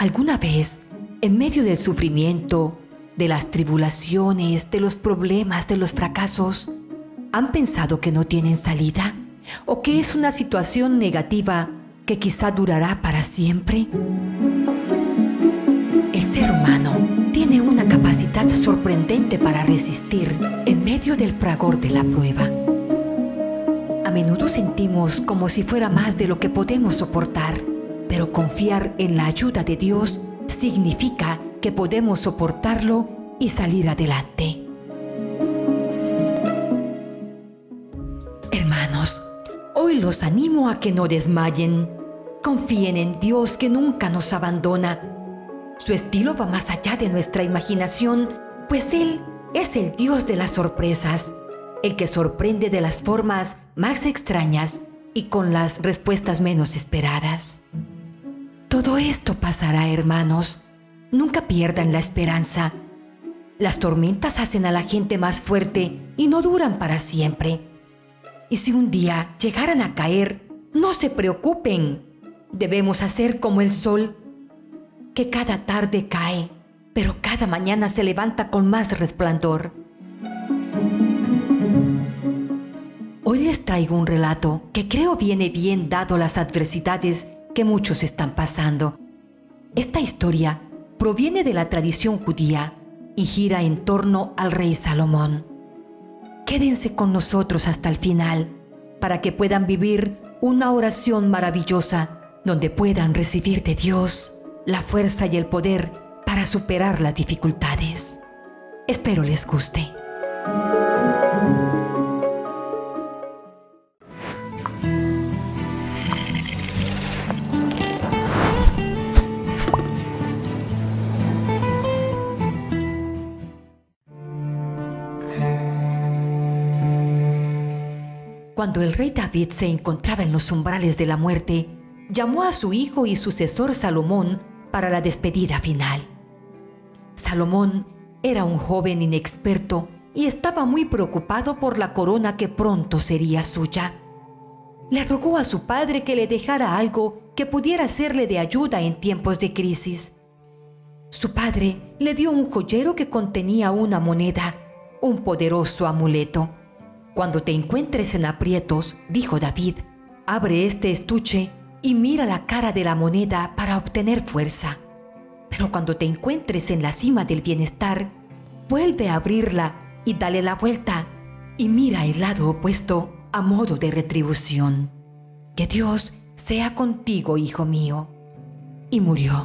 ¿Alguna vez, en medio del sufrimiento, de las tribulaciones, de los problemas, de los fracasos, han pensado que no tienen salida o que es una situación negativa que quizá durará para siempre? El ser humano tiene una capacidad sorprendente para resistir en medio del fragor de la prueba. A menudo sentimos como si fuera más de lo que podemos soportar, pero confiar en la ayuda de Dios significa que podemos soportarlo y salir adelante. Hermanos, hoy los animo a que no desmayen. Confíen en Dios, que nunca nos abandona. Su estilo va más allá de nuestra imaginación, pues Él es el Dios de las sorpresas, el que sorprende de las formas más extrañas y con las respuestas menos esperadas. Todo esto pasará, hermanos. Nunca pierdan la esperanza. Las tormentas hacen a la gente más fuerte y no duran para siempre. Y si un día llegaran a caer, no se preocupen. Debemos hacer como el sol, que cada tarde cae, pero cada mañana se levanta con más resplandor. Hoy les traigo un relato que creo viene bien dado las adversidades que muchos están pasando. Esta historia proviene de la tradición judía y gira en torno al rey Salomón. Quédense con nosotros hasta el final para que puedan vivir una oración maravillosa donde puedan recibir de Dios la fuerza y el poder para superar las dificultades. Espero les guste. Cuando el rey David se encontraba en los umbrales de la muerte, llamó a su hijo y sucesor Salomón para la despedida final. Salomón era un joven inexperto y estaba muy preocupado por la corona que pronto sería suya. Le rogó a su padre que le dejara algo que pudiera serle de ayuda en tiempos de crisis. Su padre le dio un joyero que contenía una moneda, un poderoso amuleto. «Cuando te encuentres en aprietos», dijo David, «abre este estuche y mira la cara de la moneda para obtener fuerza. Pero cuando te encuentres en la cima del bienestar, vuelve a abrirla y dale la vuelta y mira el lado opuesto a modo de retribución. Que Dios sea contigo, hijo mío». Y murió.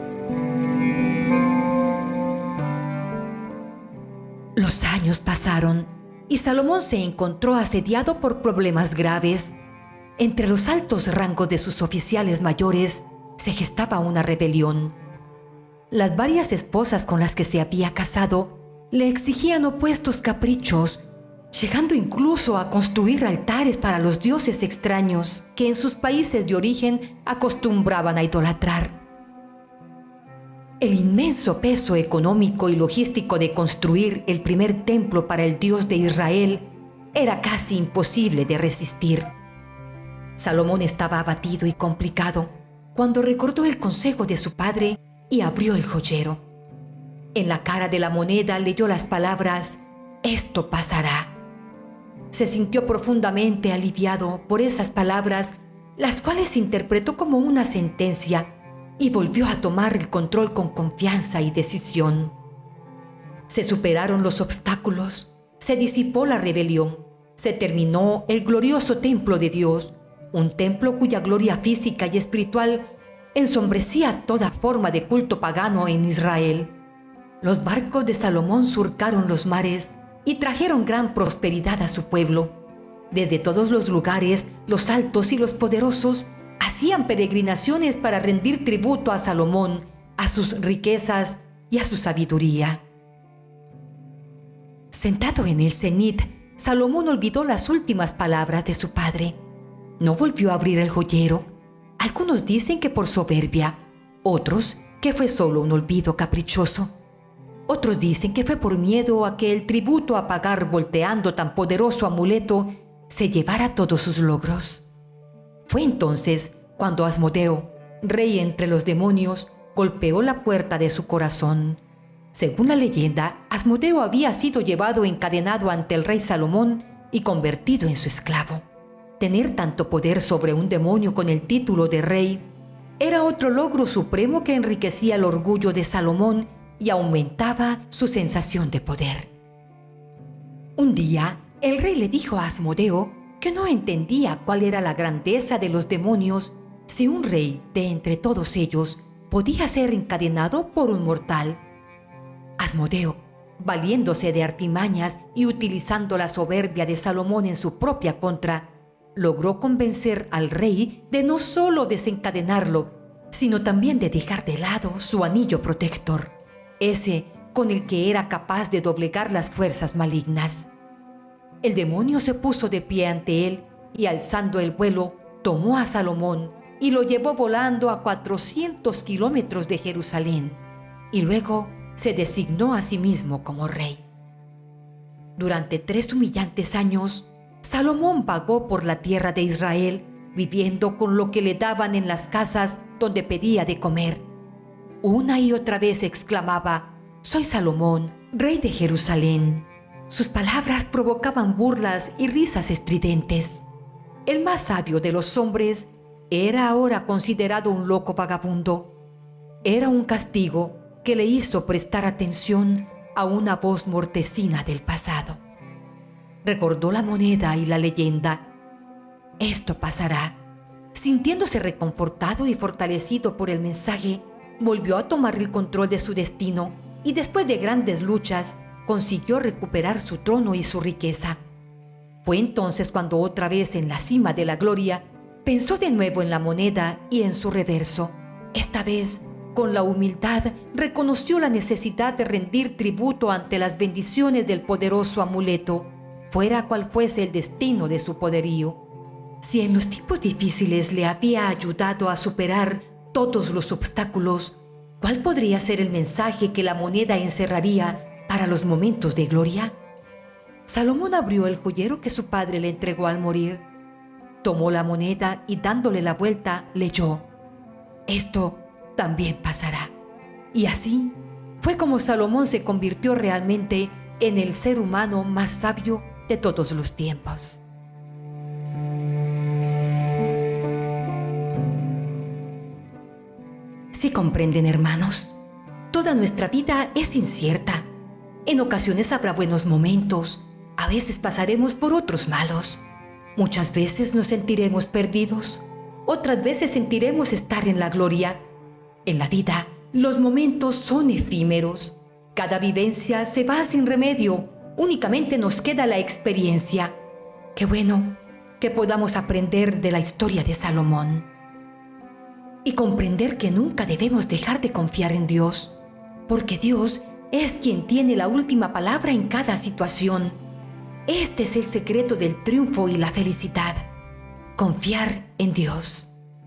Los años pasaron y Salomón se encontró asediado por problemas graves. Entre los altos rangos de sus oficiales mayores se gestaba una rebelión. Las varias esposas con las que se había casado le exigían opuestos caprichos, llegando incluso a construir altares para los dioses extraños que en sus países de origen acostumbraban a idolatrar. El inmenso peso económico y logístico de construir el primer templo para el Dios de Israel era casi imposible de resistir. Salomón estaba abatido y complicado cuando recordó el consejo de su padre y abrió el joyero. En la cara de la moneda leyó las palabras «Esto pasará». Se sintió profundamente aliviado por esas palabras, las cuales interpretó como una sentencia, y volvió a tomar el control con confianza y decisión. Se superaron los obstáculos, se disipó la rebelión, se terminó el glorioso templo de Dios, un templo cuya gloria física y espiritual ensombrecía toda forma de culto pagano en Israel. Los barcos de Salomón surcaron los mares y trajeron gran prosperidad a su pueblo. Desde todos los lugares, los altos y los poderosos hacían peregrinaciones para rendir tributo a Salomón, a sus riquezas y a su sabiduría. Sentado en el cenit, Salomón olvidó las últimas palabras de su padre. No volvió a abrir el joyero. Algunos dicen que por soberbia, otros que fue solo un olvido caprichoso. Otros dicen que fue por miedo a que el tributo a pagar volteando tan poderoso amuleto se llevara todos sus logros. Fue entonces cuando Asmodeo, rey entre los demonios, golpeó la puerta de su corazón. Según la leyenda, Asmodeo había sido llevado encadenado ante el rey Salomón y convertido en su esclavo. Tener tanto poder sobre un demonio con el título de rey era otro logro supremo que enriquecía el orgullo de Salomón y aumentaba su sensación de poder. Un día, el rey le dijo a Asmodeo que no entendía cuál era la grandeza de los demonios si un rey de entre todos ellos podía ser encadenado por un mortal. Asmodeo, valiéndose de artimañas y utilizando la soberbia de Salomón en su propia contra, logró convencer al rey de no solo desencadenarlo, sino también de dejar de lado su anillo protector, ese con el que era capaz de doblegar las fuerzas malignas. El demonio se puso de pie ante él y, alzando el vuelo, tomó a Salomón y lo llevó volando a 400 kilómetros de Jerusalén, y luego se designó a sí mismo como rey. Durante 3 humillantes años, Salomón vagó por la tierra de Israel, viviendo con lo que le daban en las casas donde pedía de comer. Una y otra vez exclamaba: «Soy Salomón, rey de Jerusalén». Sus palabras provocaban burlas y risas estridentes. El más sabio de los hombres era ahora considerado un loco vagabundo. Era un castigo que le hizo prestar atención a una voz mortecina del pasado. Recordó la moneda y la leyenda. Esto pasará. Sintiéndose reconfortado y fortalecido por el mensaje, volvió a tomar el control de su destino y, después de grandes luchas, consiguió recuperar su trono y su riqueza. Fue entonces cuando, otra vez en la cima de la gloria, pensó de nuevo en la moneda y en su reverso. Esta vez, con la humildad, reconoció la necesidad de rendir tributo ante las bendiciones del poderoso amuleto, fuera cual fuese el destino de su poderío. Si en los tiempos difíciles le había ayudado a superar todos los obstáculos, ¿cuál podría ser el mensaje que la moneda encerraría para los momentos de gloria? Salomón abrió el joyero que su padre le entregó al morir. Tomó la moneda y, dándole la vuelta, leyó: «Esto también pasará». Y así fue como Salomón se convirtió realmente en el ser humano más sabio de todos los tiempos. ¿Sí comprenden, hermanos? Toda nuestra vida es incierta. En ocasiones habrá buenos momentos, a veces pasaremos por otros malos. Muchas veces nos sentiremos perdidos, otras veces sentiremos estar en la gloria. En la vida, los momentos son efímeros. Cada vivencia se va sin remedio, únicamente nos queda la experiencia. Qué bueno que podamos aprender de la historia de Salomón y comprender que nunca debemos dejar de confiar en Dios, porque Dios es quien tiene la última palabra en cada situación. Este es el secreto del triunfo y la felicidad: confiar en Dios.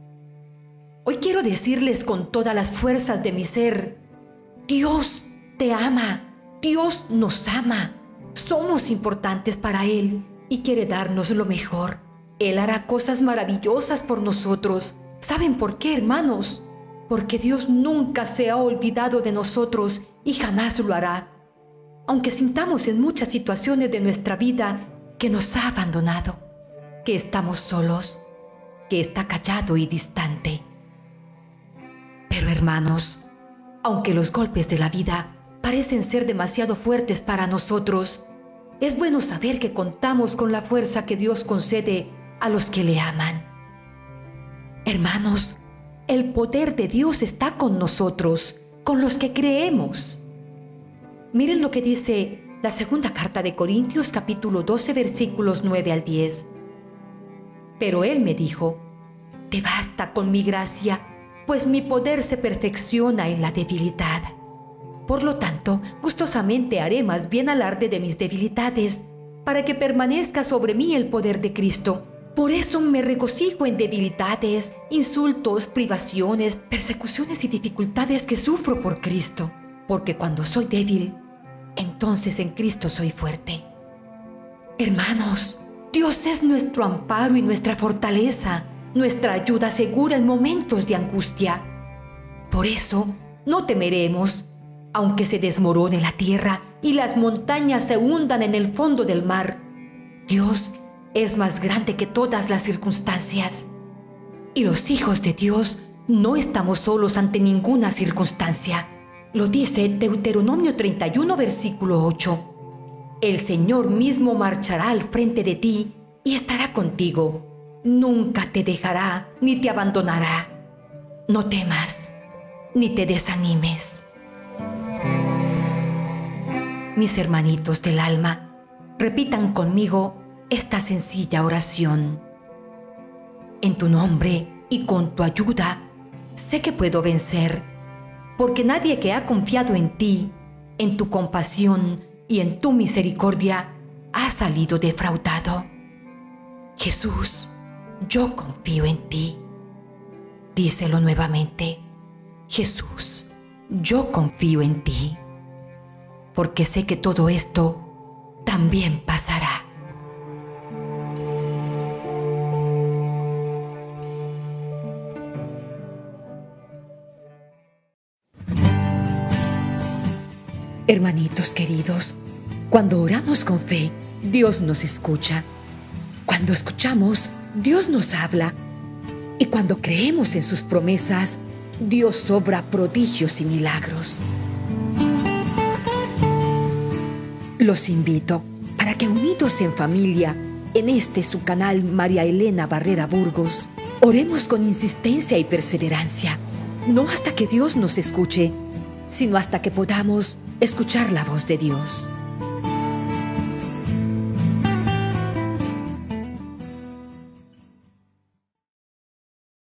Hoy quiero decirles con todas las fuerzas de mi ser: Dios te ama, Dios nos ama, somos importantes para Él y quiere darnos lo mejor. Él hará cosas maravillosas por nosotros. ¿Saben por qué, hermanos? Porque Dios nunca se ha olvidado de nosotros y jamás lo hará. Aunque sintamos en muchas situaciones de nuestra vida que nos ha abandonado, que estamos solos, que está callado y distante. Pero, hermanos, aunque los golpes de la vida parecen ser demasiado fuertes para nosotros, es bueno saber que contamos con la fuerza que Dios concede a los que le aman. Hermanos, el poder de Dios está con nosotros, con los que creemos. Miren lo que dice la segunda carta de Corintios, capítulo 12, versículos 9 al 10. Pero Él me dijo: «Te basta con mi gracia, pues mi poder se perfecciona en la debilidad. Por lo tanto, gustosamente haré más bien alarde de mis debilidades, para que permanezca sobre mí el poder de Cristo. Por eso me regocijo en debilidades, insultos, privaciones, persecuciones y dificultades que sufro por Cristo, porque cuando soy débil, entonces en Cristo soy fuerte». Hermanos, Dios es nuestro amparo y nuestra fortaleza, nuestra ayuda segura en momentos de angustia. Por eso no temeremos, aunque se desmorone la tierra y las montañas se hundan en el fondo del mar. Dios es más grande que todas las circunstancias. Y los hijos de Dios no estamos solos ante ninguna circunstancia. Lo dice Deuteronomio 31, versículo 8. El Señor mismo marchará al frente de ti y estará contigo. Nunca te dejará ni te abandonará. No temas, ni te desanimes. Mis hermanitos del alma, repitan conmigo esta sencilla oración. En tu nombre y con tu ayuda, sé que puedo vencer, porque nadie que ha confiado en ti, en tu compasión y en tu misericordia, ha salido defraudado. Jesús, yo confío en ti. Díselo nuevamente. Jesús, yo confío en ti, porque sé que todo esto también pasará. Hermanitos queridos, cuando oramos con fe, Dios nos escucha. Cuando escuchamos, Dios nos habla. Y cuando creemos en sus promesas, Dios obra prodigios y milagros. Los invito para que unidos en familia, en este su canal María Elena Barrera Burgos, oremos con insistencia y perseverancia, no hasta que Dios nos escuche, sino hasta que podamos escuchar la voz de Dios.